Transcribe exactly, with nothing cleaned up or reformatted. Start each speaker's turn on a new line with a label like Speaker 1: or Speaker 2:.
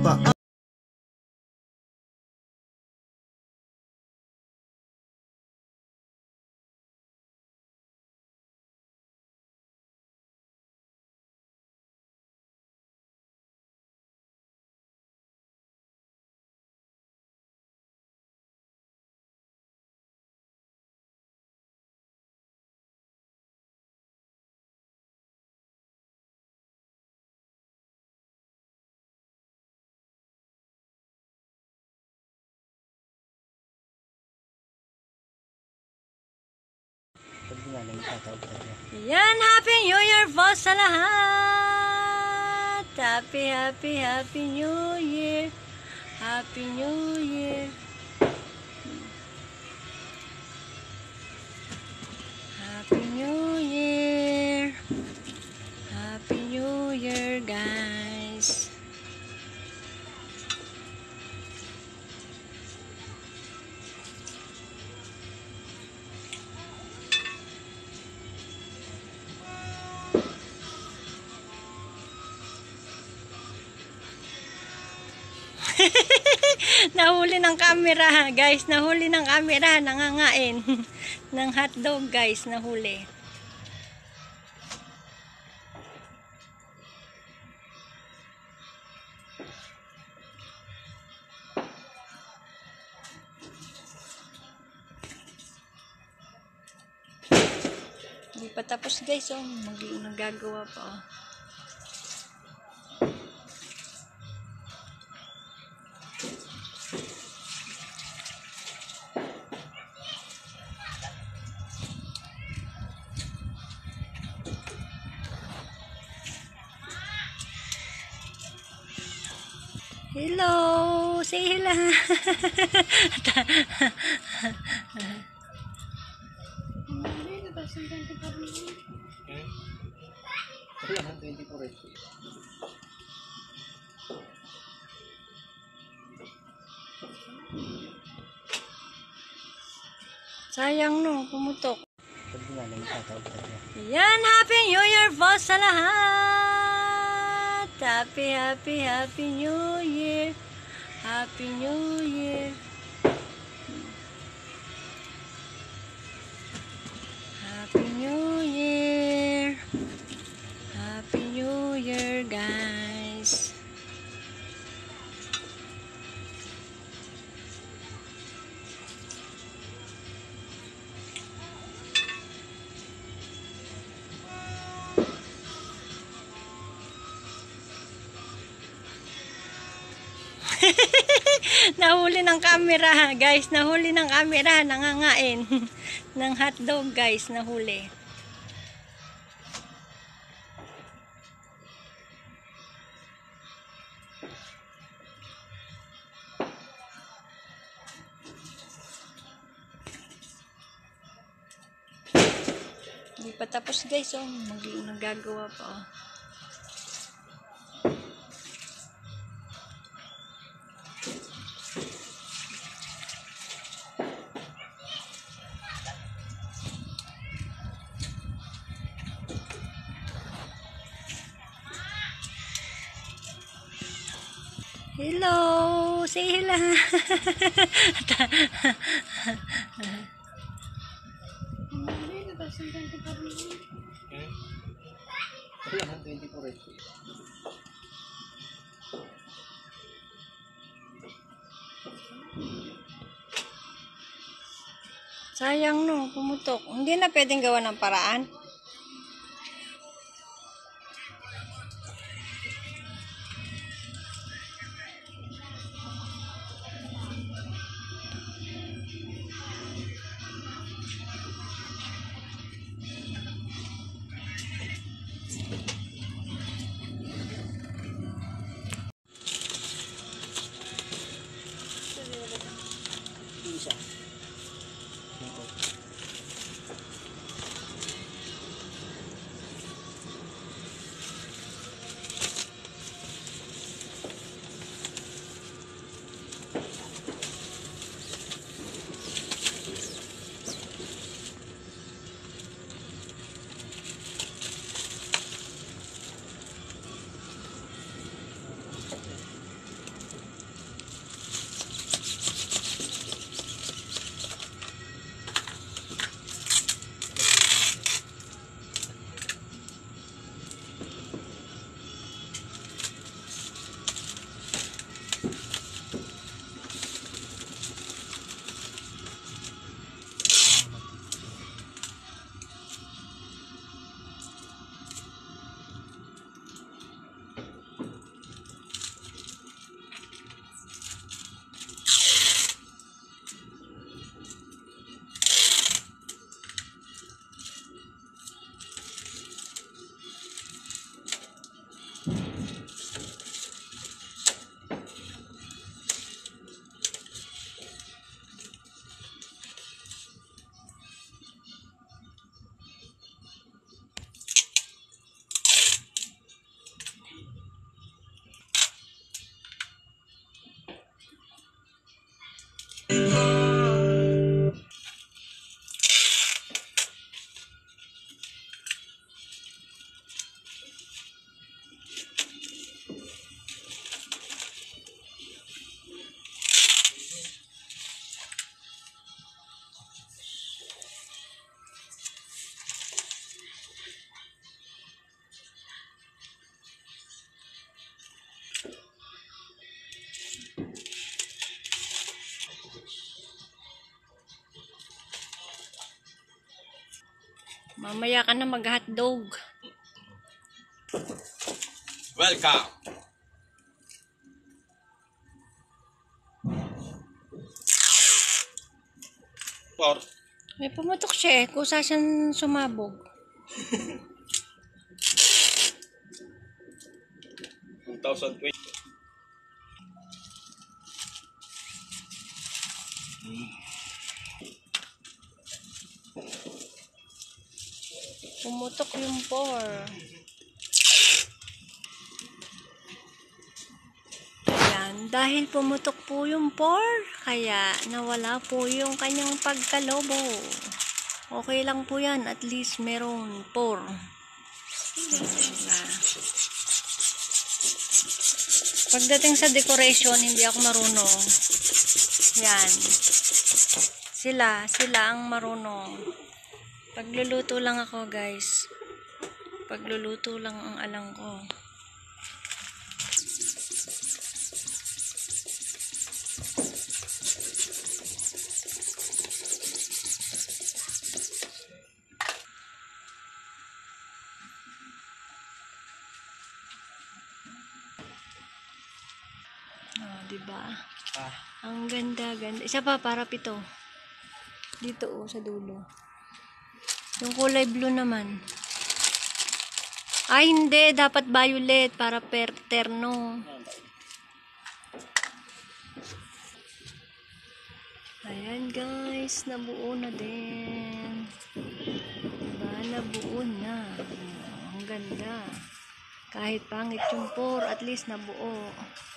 Speaker 1: pa.
Speaker 2: Yan, Happy New Year po sa lahat. Happy, happy, happy New Year. Happy New Year. Happy New Year. Happy New Year, guys. Nahuli ng camera, guys. Nahuli ng camera. Nangangain ng hotdog, guys. Nahuli. Hindi pa tapos, guys. Oh, mag nagagawa pa. Oh. Hello! Say hello! Sayang no, pumutok. Yan, Happy New Year po sa lahat! Happy, happy, happy New Year! Happy New Year! Happy New Year! Happy New Year, guys! Nahuli ng camera, guys. Nahuli ng camera. Nangangain ng hotdog, guys. Nahuli. Hindi pa tapos, guys. Oh, mag nagagawa pa. Oh. Hello! Say hello! Sayang no, pumutok. Hindi na pwedeng gawa ng paraan. Mamaya ka na mag-hotdog.
Speaker 1: Welcome. Por
Speaker 2: May pumutok siya eh. Kusa siyang sumabog.
Speaker 1: twenty twenty.
Speaker 2: Pumutok yung por. Ayan. Dahil pumutok po yung por, kaya nawala po yung kanyang pagkalobo. Okay lang po yan. At least merong por. Ayan. Pagdating sa decoration, hindi ako marunong. Yan. Sila, sila ang marunong. Pagluluto lang ako, guys. Pagluluto lang ang alam ko. Oh, diba?
Speaker 1: Ah.
Speaker 2: Ang ganda, ganda. Isa pa, para pito. Dito, oh, sa dulo. Yung kulay blue naman. Ay, hindi. Dapat violet para per terno. Ayan, guys. Nabuo na din. Diba? Nabuo na. Ang ganda. Kahit pangit yung por, at least nabuo.